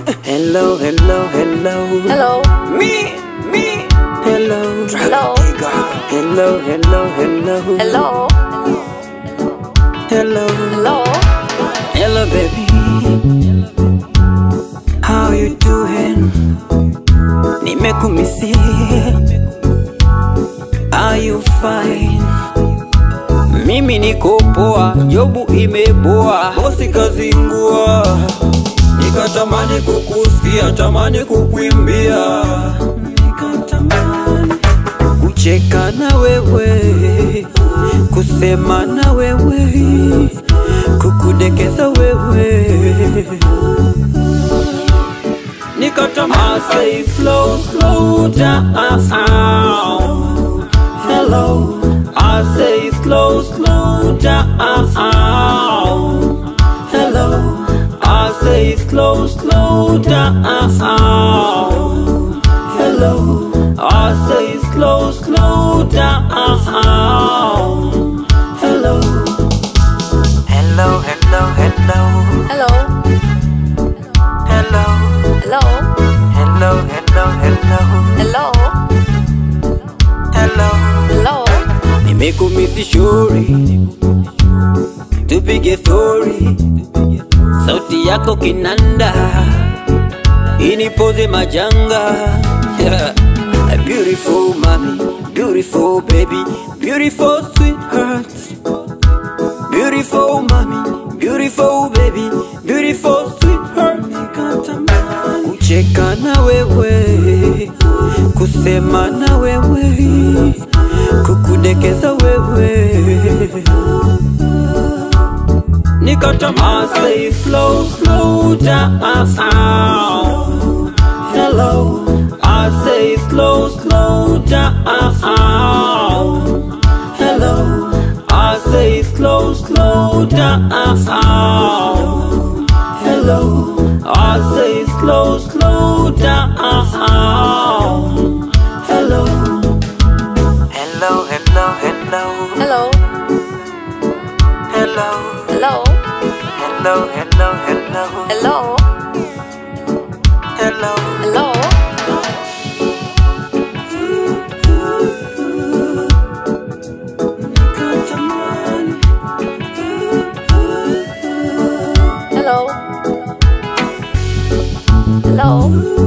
Hello, hello, hello. Hello. Me. Hello. Hello. Hello, hello, hello. Hello. Hello. Hello. Hello, baby. How you doing? Nimekumisi. Are you fine? Mimi niko poa, jobu imeboa, bosi kazingua. Nikatamani kukusikia, tamani kukuimbia. Nikatamani kucheka na wewe, kusema na wewe, kukudekeza wewe. Nikatamani say slow, slow down. Hello, I say slow, slow down. Hello, I say slow, slow down. Hello, I say slow, slow down. Hello, hello, hello, hello. Hello. Hello, Hello. hello, hello, hello. Hello. Hello. Hello. Nimekumisi shuri, tupige story. Sauti yako kinanda, inipoze majanga. A beautiful mommy, beautiful baby, beautiful sweetheart. Beautiful mommy, beautiful baby, beautiful sweetheart. Kucheka na wewe, kusema na wewe, kukudekeza wewe. Nikatamani say slow, slow down. Hello, I say slow, slow down. Hello, I say slow, slow down. Hello, I say slow, slow down. Hello, hello, hello, hello. Hello. Hello, Hello. hello, hello, hello. Hello. Hello. Hello. Hello. Hello.